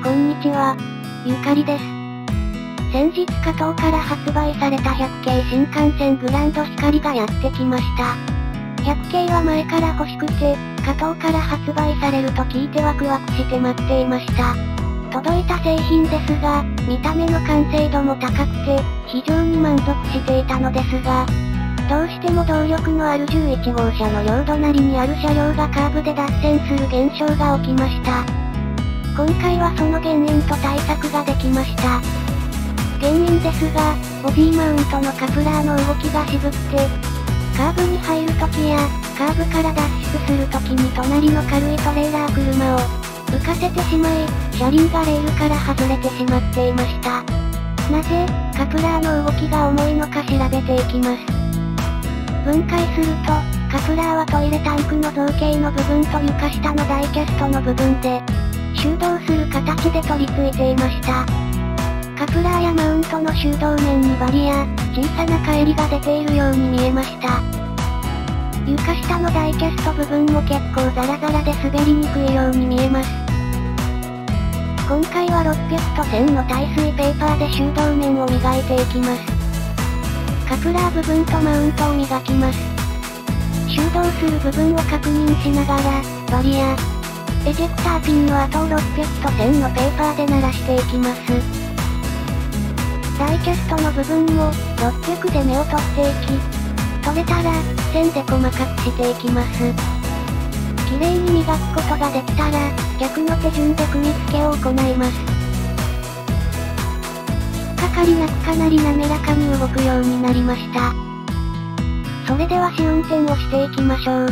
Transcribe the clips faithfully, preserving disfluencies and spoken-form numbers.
こんにちは。ゆかりです。先日加藤から発売されたひゃく系新幹線グランド光がやってきました。ひゃく系は前から欲しくて、加藤から発売されると聞いてワクワクして待っていました。届いた製品ですが、見た目の完成度も高くて、非常に満足していたのですが、どうしても動力のあるじゅういちごうしゃの両隣にある車両がカーブで脱線する現象が起きました。今回はその原因と対策ができました。原因ですが、ボディマウントのカプラーの動きが渋って、カーブに入るときや、カーブから脱出するときに隣の軽いトレーラー車を浮かせてしまい、車輪がレールから外れてしまっていました。なぜ、カプラーの動きが重いのか調べていきます。分解すると、カプラーはトイレタンクの造形の部分と床下のダイキャストの部分で、収動する形で取り付いていました。カプラーやマウントの収動面にバリや、小さな返りが出ているように見えました。床下のダイキャスト部分も結構ザラザラで滑りにくいように見えます。今回はろっぴゃくとせんの耐水ペーパーで収動面を磨いていきます。カプラー部分とマウントを磨きます。収動する部分を確認しながら、バリア、エジェクターピンの跡をろっぴゃくとせんのペーパーで鳴らしていきます。ダイキャストの部分も、ろっぴゃくで目を取っていき、取れたら、線で細かくしていきます。綺麗に磨くことができたら、逆の手順で組み付けを行います。かかりなくかなり滑らかに動くようになりました。それでは試運転をしていきましょう。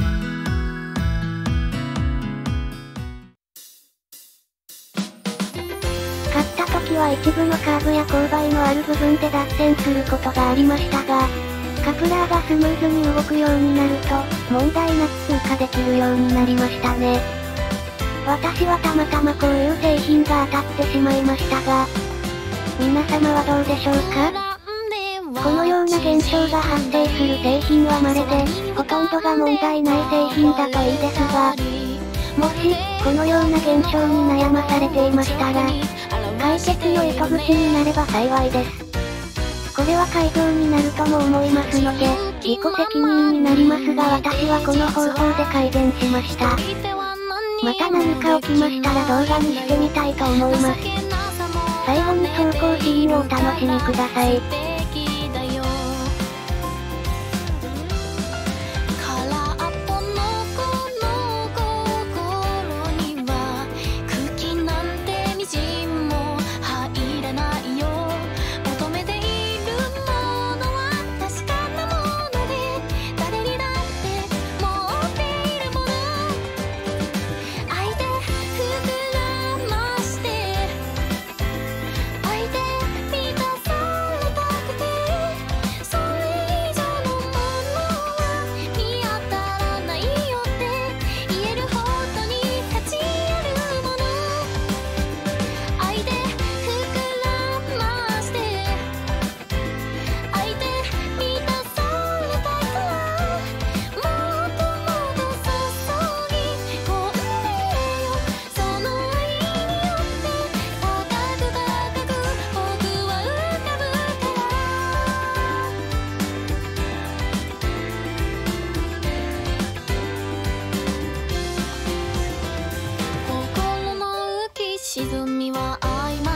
買った時は一部のカーブや勾配のある部分で脱線することがありましたが、カプラーがスムーズに動くようになると、問題なく通過できるようになりましたね。私はたまたまこういう製品が当たってしまいましたが、皆様はどうでしょうか？このような現象が発生する製品は稀で、ほとんどが問題ない製品だといいですが、もし、このような現象に悩まされていましたら、解決の糸口になれば幸いです。これは改造になるとも思いますので、自己責任になりますが私はこの方法で改善しました。また何か起きましたら動画にしてみたいと思います。最後に走行シーンをお楽しみください。 沈みは曖昧